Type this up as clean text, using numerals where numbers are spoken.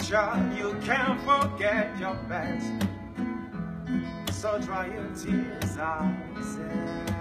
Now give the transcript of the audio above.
future, you can't forget your past. So dry your tears, I said.